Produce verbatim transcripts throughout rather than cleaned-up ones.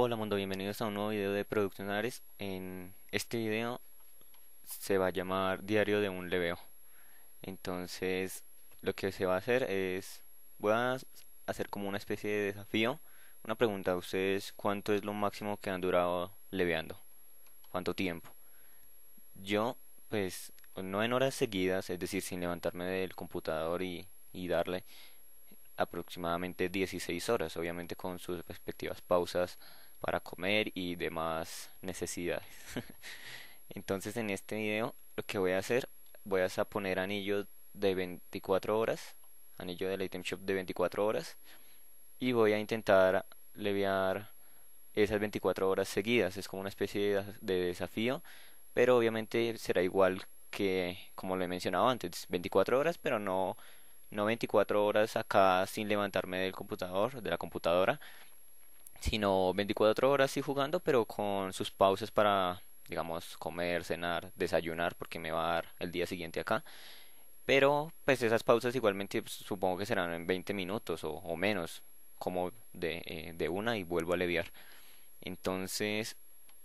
Hola mundo, bienvenidos a un nuevo video de Producción Ares. En este video se va a llamar Diario de un Leveo. Entonces, lo que se va a hacer es, voy a hacer como una especie de desafío. Una pregunta a ustedes: ¿cuánto es lo máximo que han durado leveando? ¿Cuánto tiempo? Yo, pues, no en horas seguidas, es decir, sin levantarme del computador y, y darle aproximadamente dieciséis horas, obviamente con sus respectivas pausas para comer y demás necesidades. Entonces en este video lo que voy a hacer, voy a poner anillo de veinticuatro horas, anillo del item shop de veinticuatro horas, y voy a intentar leviar esas veinticuatro horas seguidas. Es como una especie de, de desafío, pero obviamente será igual que como lo he mencionado antes, veinticuatro horas, pero no no veinticuatro horas acá sin levantarme del computador, de la computadora, sino veinticuatro horas sí jugando, pero con sus pausas para, digamos, comer, cenar, desayunar, porque me va a dar el día siguiente acá. Pero pues esas pausas igualmente pues, supongo que serán en veinte minutos o, o menos, como de, eh, de una y vuelvo a leviar. Entonces,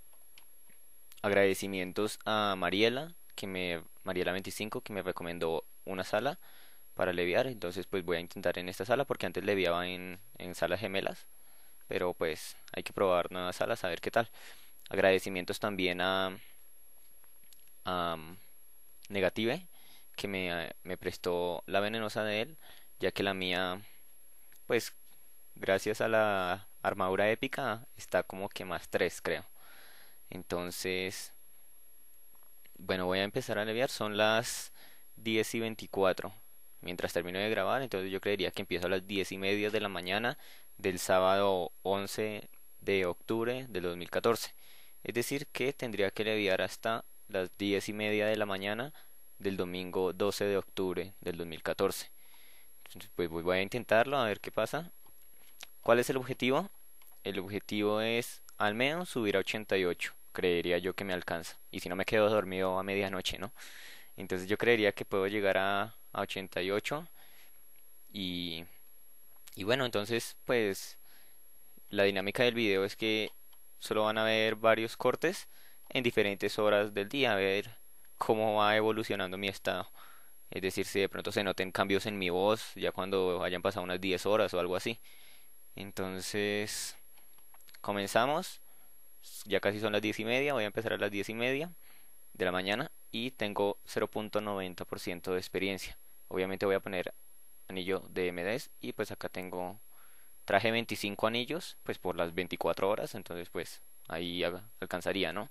agradecimientos a Mariela, que me, Mariela veinticinco, que me recomendó una sala para leviar. Entonces pues voy a intentar en esta sala porque antes leviaba en, en salas gemelas, pero pues hay que probar nuevas salas a ver qué tal. Agradecimientos también a, a um, Negative, que me, eh, me prestó la venenosa de él, ya que la mía pues gracias a la armadura épica está como que más tres, creo. Entonces bueno, voy a empezar a leviar, son las diez y veinticuatro mientras termino de grabar. Entonces yo creería que empiezo a las diez y media de la mañana del sábado once de octubre del dos mil catorce. Es decir, que tendría que leviar hasta las diez y media de la mañana del domingo doce de octubre del dos mil catorce. Entonces, pues voy a intentarlo a ver qué pasa. ¿Cuál es el objetivo? El objetivo es al menos subir a ochenta y ocho. Creería yo que me alcanza. Y si no me quedo dormido a medianoche, ¿no? Entonces yo creería que puedo llegar a, a ochenta y ocho. Y, y bueno, entonces pues la dinámica del video es que solo van a ver varios cortes en diferentes horas del día. A ver cómo va evolucionando mi estado. Es decir, si de pronto se noten cambios en mi voz ya cuando hayan pasado unas diez horas o algo así. Entonces, comenzamos. Ya casi son las diez y media. Voy a empezar a las diez y media de la mañana y tengo cero punto noventa por ciento de experiencia. Obviamente voy a poner anillo de M D S y pues acá tengo, traje veinticinco anillos pues por las veinticuatro horas, entonces pues ahí alcanzaría, ¿no?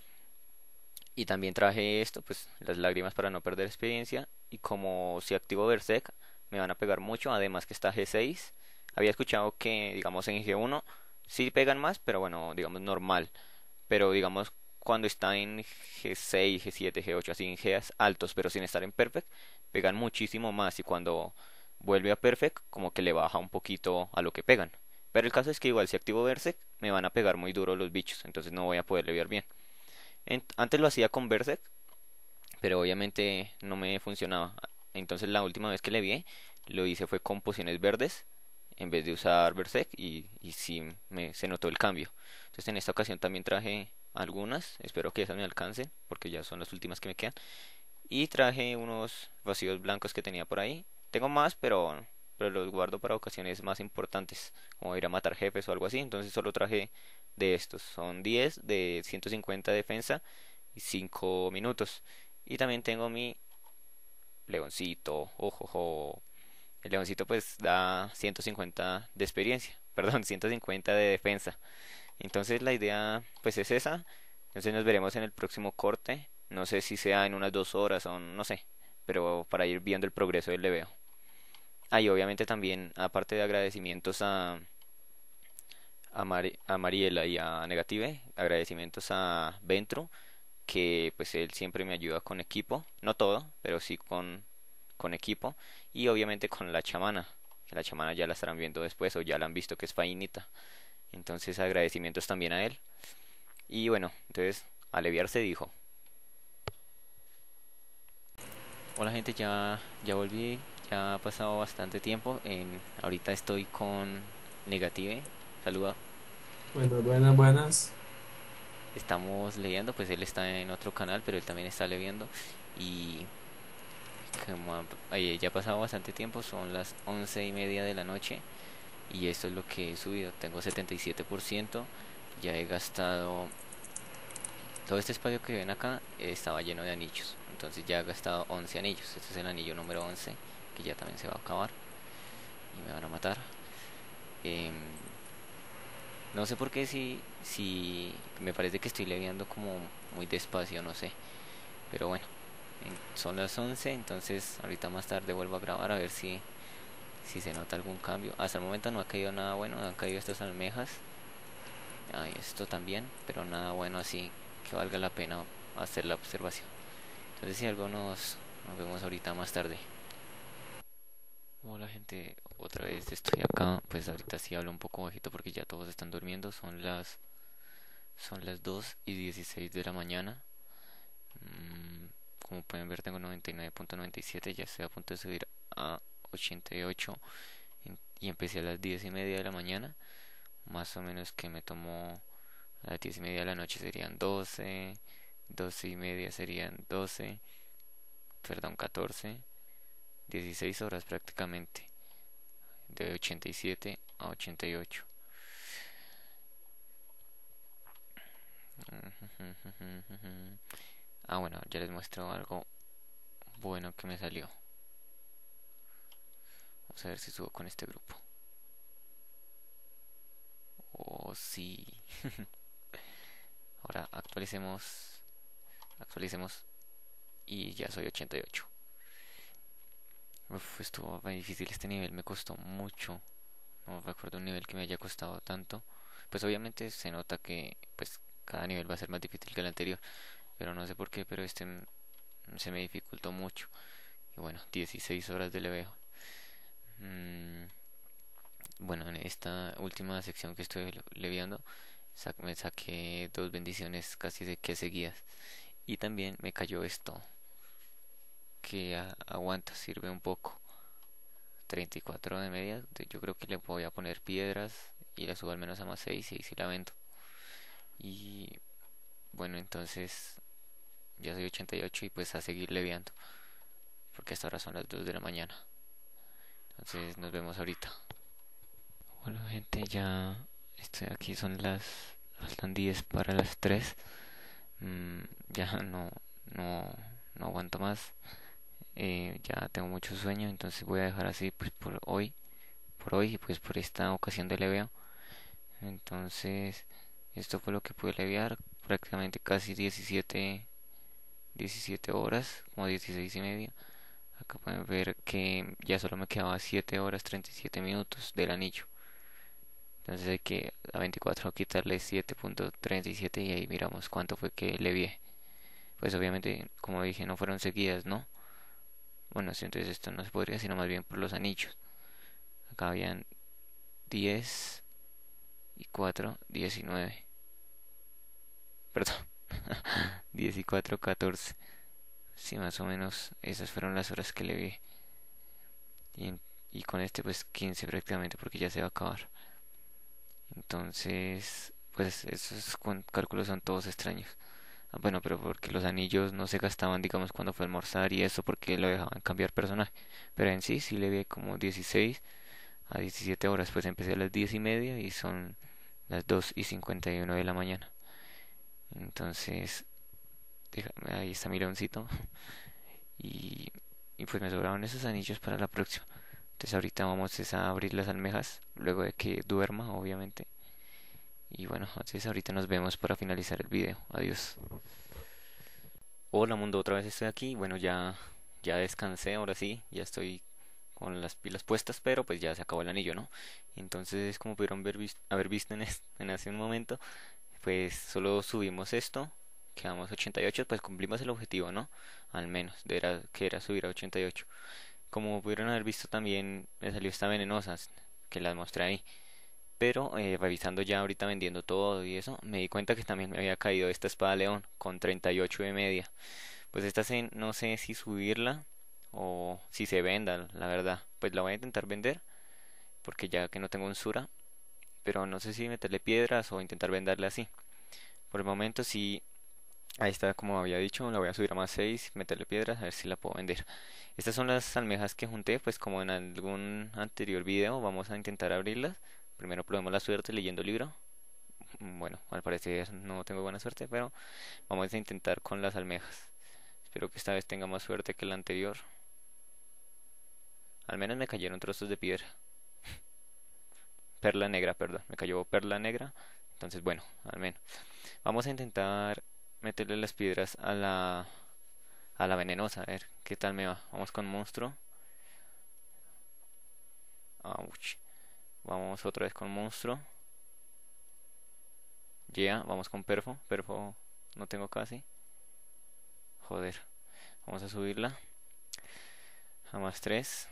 Y también traje esto, pues las lágrimas para no perder experiencia, y como si activo Berserk me van a pegar mucho, además que está G seis. Había escuchado que digamos en G uno sí pegan más, pero bueno, digamos normal, pero digamos cuando está en G seis, G siete, G ocho, así en Gs altos, pero sin estar en Perfect, pegan muchísimo más, y cuando vuelve a Perfect como que le baja un poquito a lo que pegan. Pero el caso es que igual si activo Berserk me van a pegar muy duro los bichos, entonces no voy a poder leviar bien. Ent- antes lo hacía con Berserk, pero obviamente no me funcionaba. Entonces la última vez que le vi lo hice fue con pociones verdes en vez de usar Berserk, y, y sí me, se notó el cambio. Entonces en esta ocasión también traje algunas, espero que esas me alcancen porque ya son las últimas que me quedan. Y traje unos vacíos blancos que tenía por ahí. Tengo más, pero, pero los guardo para ocasiones más importantes, como ir a matar jefes o algo así. Entonces solo traje de estos. Son diez de ciento cincuenta de defensa y cinco minutos. Y también tengo mi leoncito. Ojojo. El leoncito pues da ciento cincuenta de experiencia. Perdón, ciento cincuenta de defensa. Entonces la idea pues es esa. Entonces nos veremos en el próximo corte. No sé si sea en unas dos horas o no sé. Pero para ir viendo el progreso del leveo. Ah, y obviamente también, aparte de agradecimientos a, a, Mari- a Mariela y a Negative, agradecimientos a Ventru, que pues él siempre me ayuda con equipo. No todo, pero sí con, con equipo. Y obviamente con la chamana. Que la chamana ya la estarán viendo después o ya la han visto, que es Fainita. Entonces agradecimientos también a él. Y bueno, entonces Aleviar se dijo. Hola gente, ya, ya volví, ya ha pasado bastante tiempo. En, ahorita estoy con Negative. Saluda. Buenas, buenas, buenas. Estamos leyendo, pues él está en otro canal, pero él también está leyendo. Y como ha- eh, ya ha pasado bastante tiempo, son las once y media de la noche. Y esto es lo que he subido. Tengo setenta y siete por ciento. Ya he gastado. Todo este espacio que ven acá eh, estaba lleno de anillos. Entonces ya he gastado once anillos. Este es el anillo número once, que ya también se va a acabar. Y me van a matar. Em, no sé por qué si, si me parece que estoy leviando como muy despacio, no sé. Pero bueno, en- son las once, entonces ahorita más tarde vuelvo a grabar a ver si, si se nota algún cambio. Hasta el momento no ha caído nada bueno, han caído estas almejas. Ay, esto también, pero nada bueno así que valga la pena hacer la observación. Entonces si algo nos, nos vemos ahorita más tarde. Hola gente, otra vez estoy acá. Pues ahorita sí hablo un poco bajito porque ya todos están durmiendo. Son las, son las dos y dieciséis de la mañana. Mm, como pueden ver tengo noventa y nueve punto noventa y siete, ya estoy a punto de subir a ochenta y ocho en- y empecé a las diez y media de la mañana, más o menos que me tomó a las diez y media de la noche serían doce, doce y media serían doce, perdón, catorce, dieciséis horas prácticamente, de ochenta y siete a ochenta y ocho. Ah, bueno, ya les muestro algo bueno que me salió. Vamos a ver si subo con este grupo. Oh, sí. Ahora actualicemos, actualicemos y ya soy ochenta y ocho. Uf, estuvo muy difícil este nivel, me costó mucho. No recuerdo un nivel que me haya costado tanto. Pues obviamente se nota que pues cada nivel va a ser más difícil que el anterior, pero no sé por qué, pero este m- se me dificultó mucho. Y bueno, dieciséis horas de leveo. Mm, bueno, en esta última sección que estoy le- leveando, sa- me saqué dos bendiciones casi de que seguidas. Y también me cayó esto, que a- aguanta, sirve un poco. treinta y cuatro de media, de- yo creo que le voy a poner piedras y la subo al menos a más seis y ahí sí la vendo. Y bueno, entonces ya soy ochenta y ocho y ocho y pues a seguir leviando, porque hasta ahora son las dos de la mañana. Entonces nos vemos ahorita. Bueno gente, ya estoy aquí, son las, faltan diez para las tres. Mm, ya no, no, no aguanto más. Eh, ya tengo mucho sueño, entonces voy a dejar así pues por hoy, por hoy y pues por esta ocasión de leveo. Entonces, esto fue lo que pude leviar, prácticamente casi diecisiete, diecisiete horas, como dieciséis y media. Acá pueden ver que ya solo me quedaba siete horas treinta y siete minutos del anillo. Entonces hay que a veinticuatro quitarle siete punto treinta y siete y ahí miramos cuánto fue que levié. Pues obviamente, como dije, no fueron seguidas, ¿no? Bueno, sí, entonces esto no se podría, sino más bien por los anillos. Acá habían diez y cuatro, diecinueve. Perdón, diez y cuatro, catorce. Sí, más o menos esas fueron las horas que le vi. Y, en- y con este pues quince prácticamente porque ya se va a acabar. Entonces, pues esos cálculos son todos extraños. Ah, bueno, pero porque los anillos no se gastaban, digamos, cuando fue a almorzar y eso porque lo dejaban cambiar personaje. Pero en sí, sí le vi como dieciséis a diecisiete horas. Pues empecé a las diez y media y son las dos y cincuenta y uno de la mañana. Entonces, déjame, ahí está mi leoncito. Y, y pues me sobraron esos anillos para la próxima. Entonces ahorita vamos es a abrir las almejas, luego de que duerma, obviamente. Y bueno, entonces ahorita nos vemos para finalizar el video. Adiós. Hola mundo, otra vez estoy aquí. Bueno, ya, ya descansé, ahora sí, ya estoy con las pilas puestas, pero pues ya se acabó el anillo, ¿no? Entonces, como pudieron ver, vis- haber visto en, es- en hace un momento, pues solo subimos esto, quedamos ochenta y ocho, pues cumplimos el objetivo, ¿no? Al menos, de era, que era subir a ochenta y ocho. Como pudieron haber visto también me salió esta venenosa que las mostré ahí. Pero eh, revisando ya ahorita vendiendo todo y eso, me di cuenta que también me había caído esta espada león con treinta y ocho de media. Pues esta se- no sé si subirla o si se venda, la verdad. Pues la voy a intentar vender porque ya que no tengo un Sura, pero no sé si meterle piedras o intentar venderle así. Por el momento sí, ahí está como había dicho, la voy a subir a más seis, meterle piedras, a ver si la puedo vender. Estas son las almejas que junté, pues como en algún anterior video, vamos a intentar abrirlas. Primero probemos la suerte leyendo el libro. Mm, Bueno, al parecer no tengo buena suerte, pero vamos a intentar con las almejas. Espero que esta vez tenga más suerte que la anterior. Al menos me cayeron trozos de piedra. Perla negra, perdón. Me cayó perla negra. Entonces, bueno, al menos. Vamos a intentar meterle las piedras a la a la venenosa. A ver qué tal me va. Vamos con monstruo. Ouch. Vamos otra vez con monstruo. Ya, yeah, vamos con perfo. Perfo no tengo casi. Joder. Vamos a subirla. A más tres.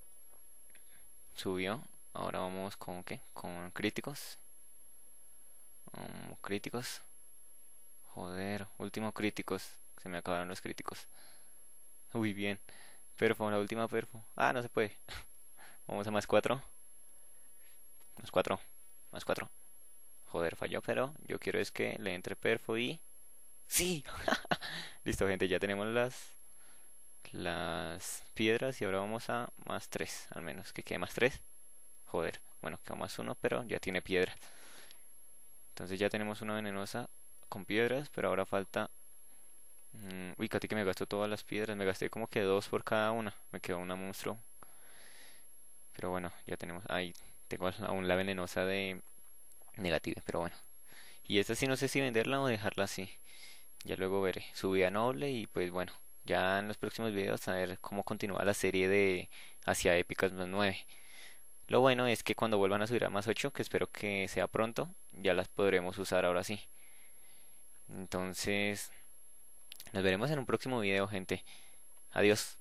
Subió. Ahora vamos con ¿qué? Con críticos. Um, críticos. Joder. Último críticos. Se me acabaron los críticos. Uy, bien. Perfo, la última perfo. Ah, no se puede. Vamos a más cuatro. Más cuatro. Más cuatro. Joder, falló, pero yo quiero es que le entre perfo y... ¡Sí! Listo, gente, ya tenemos las... Las piedras y ahora vamos a más tres, al menos. Que quede más tres. Joder, bueno, quedó más uno, pero ya tiene piedras. Entonces ya tenemos una venenosa con piedras, pero ahora falta... mm, uy, casi que me gastó todas las piedras. Me gasté como que dos por cada una. Me quedó una monstruo. Pero bueno, ya tenemos... Ahí tengo aún la venenosa de negativa, pero bueno. Y esta sí no sé si venderla o dejarla así. Ya luego veré. Subida noble y pues bueno. Ya en los próximos videos a ver cómo continúa la serie de hacia épicas más nueve. Lo bueno es que cuando vuelvan a subir a más ocho, que espero que sea pronto, ya las podremos usar ahora sí. Entonces, nos veremos en un próximo video, gente. Adiós.